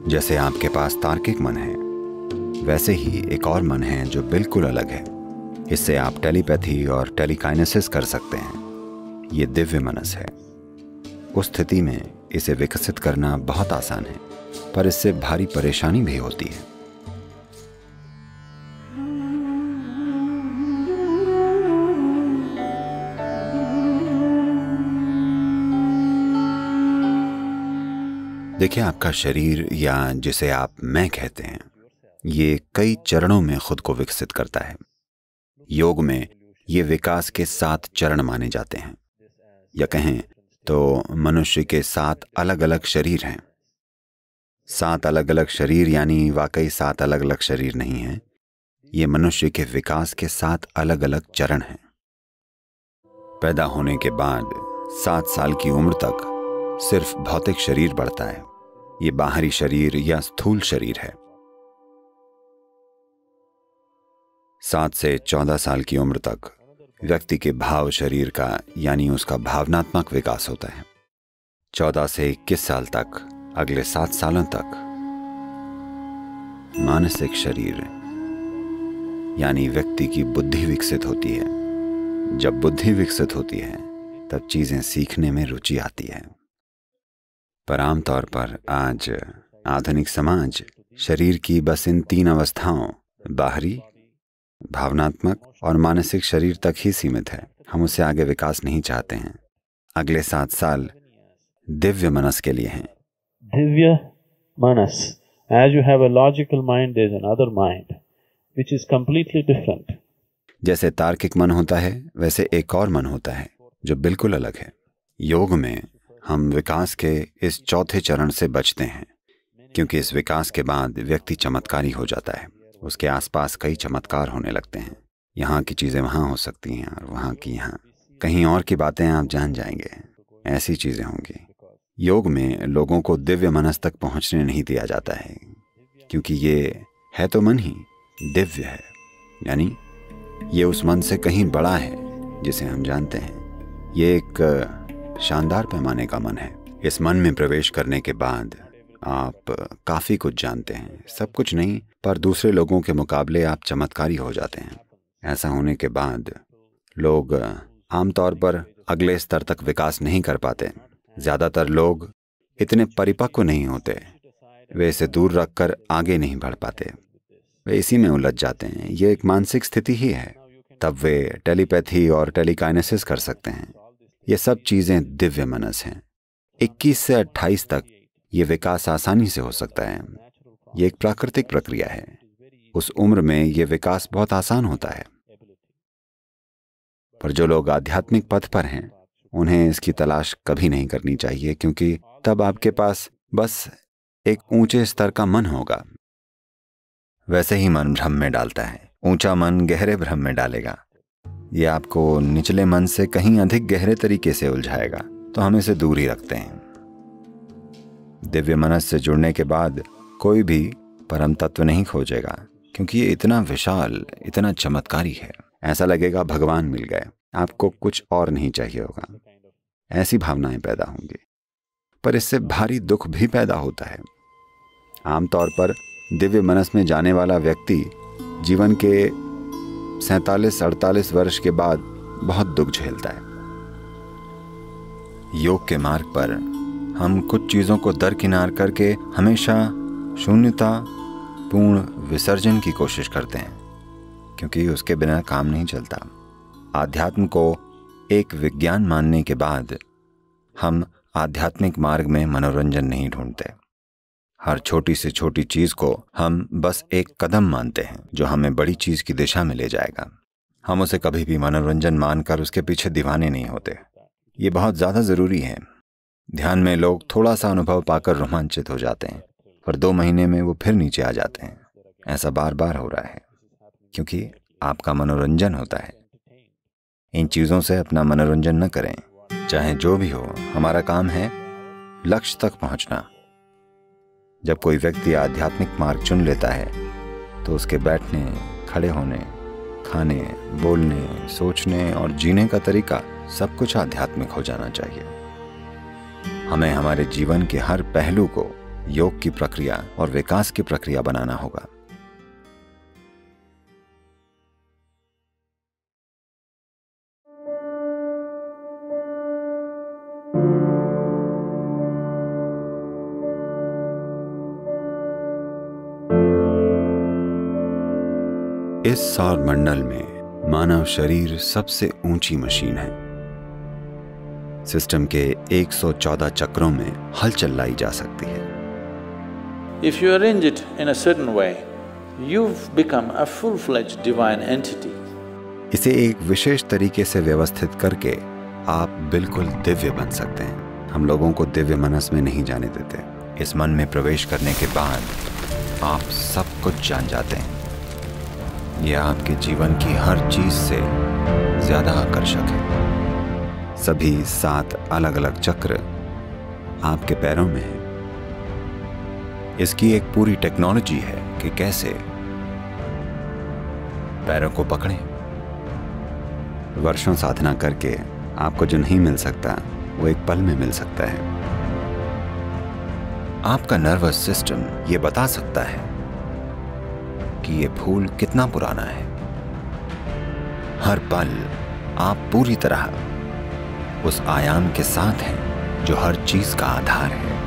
जैसे आपके पास तार्किक मन है, वैसे ही एक और मन है जो बिल्कुल अलग है। इससे आप टेलीपैथी और टेलीकाइनेसिस कर सकते हैं। ये दिव्य मनस है। उस स्थिति में इसे विकसित करना बहुत आसान है, पर इससे भारी परेशानी भी होती है। देखिए, आपका शरीर या जिसे आप मैं कहते हैं, ये कई चरणों में खुद को विकसित करता है। योग में ये विकास के 7 चरण माने जाते हैं, या कहें तो मनुष्य के 7 अलग अलग शरीर हैं। 7 अलग अलग शरीर यानी वाकई 7 अलग अलग शरीर नहीं हैं। ये मनुष्य के विकास के 7 अलग अलग चरण हैं। पैदा होने के बाद 7 साल की उम्र तक सिर्फ भौतिक शरीर बढ़ता है। ये बाहरी शरीर या स्थूल शरीर है। 7 से 14 साल की उम्र तक व्यक्ति के भाव शरीर का यानी उसका भावनात्मक विकास होता है। 14 से 21 साल तक, अगले 7 सालों तक मानसिक शरीर यानी व्यक्ति की बुद्धि विकसित होती है। जब बुद्धि विकसित होती है तब चीजें सीखने में रुचि आती है। पर आमतौर पर आज आधुनिक समाज शरीर की बस इन 3 अवस्थाओं, बाहरी, भावनात्मक और मानसिक शरीर तक ही सीमित है। हम उससे आगे विकास नहीं चाहते हैं। अगले 7 साल दिव्य मनस के लिए हैं। दिव्य मनस, as you have a logical mind, there is another mind which is completely different. जैसे तार्किक मन होता है, वैसे एक और मन होता है जो बिल्कुल अलग है। योग में हम विकास के इस चौथे चरण से बचते हैं, क्योंकि इस विकास के बाद व्यक्ति चमत्कारी हो जाता है। उसके आसपास कई चमत्कार होने लगते हैं। यहाँ की चीजें वहाँ हो सकती हैं और वहाँ की यहाँ। कहीं और की बातें आप जान जाएंगे। ऐसी चीजें होंगी। योग में लोगों को दिव्य मनस तक पहुँचने नहीं दिया जाता है, क्योंकि ये है तो मन ही दिव्य है, यानी ये उस मन से कहीं बड़ा है जिसे हम जानते हैं। ये एक शानदार पैमाने का मन है। इस मन में प्रवेश करने के बाद आप काफ़ी कुछ जानते हैं। सब कुछ नहीं, पर दूसरे लोगों के मुकाबले आप चमत्कारी हो जाते हैं। ऐसा होने के बाद लोग आमतौर पर अगले स्तर तक विकास नहीं कर पाते। ज़्यादातर लोग इतने परिपक्व नहीं होते। वे इसे दूर रखकर आगे नहीं बढ़ पाते। वे इसी में उलझ जाते हैं। ये एक मानसिक स्थिति ही है। तब वे टेलीपैथी और टेलीकाइनेसिस कर सकते हैं। ये सब चीज़ें दिव्य मनस हैं। 21 से 28 तक ये विकास आसानी से हो सकता है। ये एक प्राकृतिक प्रक्रिया है। उस उम्र में ये विकास बहुत आसान होता है। पर जो लोग आध्यात्मिक पथ पर हैं, उन्हें इसकी तलाश कभी नहीं करनी चाहिए, क्योंकि तब आपके पास बस एक ऊंचे स्तर का मन होगा। वैसे ही मन भ्रम में डालता है। ऊंचा मन गहरे भ्रम में डालेगा। ये आपको निचले मन से कहीं अधिक गहरे तरीके से उलझाएगा, तो हम इसे दूर ही रखते हैं। दिव्य मनस से जुड़ने के बाद कोई भी परम तत्व नहीं खोजेगा, क्योंकि ये इतना विशाल, इतना चमत्कारी है। ऐसा लगेगा भगवान मिल गए। आपको कुछ और नहीं चाहिए होगा। ऐसी भावनाएं पैदा होंगी। पर इससे भारी दुख भी पैदा होता है। आमतौर पर दिव्य मनस में जाने वाला व्यक्ति जीवन के 47-48 वर्ष के बाद बहुत दुख झेलता है। योग के मार्ग पर हम कुछ चीज़ों को दरकिनार करके हमेशा शून्यता पूर्ण विसर्जन की कोशिश करते हैं, क्योंकि उसके बिना काम नहीं चलता। आध्यात्म को एक विज्ञान मानने के बाद हम आध्यात्मिक मार्ग में मनोरंजन नहीं ढूंढते। हर छोटी से छोटी चीज को हम बस एक कदम मानते हैं जो हमें बड़ी चीज की दिशा में ले जाएगा। हम उसे कभी भी मनोरंजन मानकर उसके पीछे दीवाने नहीं होते। ये बहुत ज्यादा जरूरी है। ध्यान में लोग थोड़ा सा अनुभव पाकर रोमांचित हो जाते हैं, पर 2 महीने में वो फिर नीचे आ जाते हैं। ऐसा बार बार हो रहा है, क्योंकि आपका मनोरंजन होता है। इन चीजों से अपना मनोरंजन न करें। चाहे जो भी हो, हमारा काम है लक्ष्य तक पहुंचना। जब कोई व्यक्ति आध्यात्मिक मार्ग चुन लेता है, तो उसके बैठने, खड़े होने, खाने, बोलने, सोचने और जीने का तरीका सब कुछ आध्यात्मिक हो जाना चाहिए। हमें हमारे जीवन के हर पहलू को योग की प्रक्रिया और विकास की प्रक्रिया बनाना होगा। इस सौर मंडल में मानव शरीर सबसे ऊंची मशीन है। सिस्टम के 114 चक्रों में हलचल लाई जा सकती है। If you arrange it in a certain way, you've become a full-fledged divine entity. इसे एक विशेष तरीके से व्यवस्थित करके आप बिल्कुल दिव्य बन सकते हैं। हम लोगों को दिव्य मनस में नहीं जाने देते। इस मन में प्रवेश करने के बाद आप सब कुछ जान जाते हैं। यह आपके जीवन की हर चीज से ज्यादा आकर्षक है। सभी 7 अलग अलग चक्र आपके पैरों में हैं। इसकी एक पूरी टेक्नोलॉजी है कि कैसे पैरों को पकड़ें। वर्षों साधना करके आपको जो नहीं मिल सकता वो एक पल में मिल सकता है। आपका नर्वस सिस्टम ये बता सकता है कि ये फूल कितना पुराना है। हर पल आप पूरी तरह उस आयाम के साथ हैं जो हर चीज का आधार है।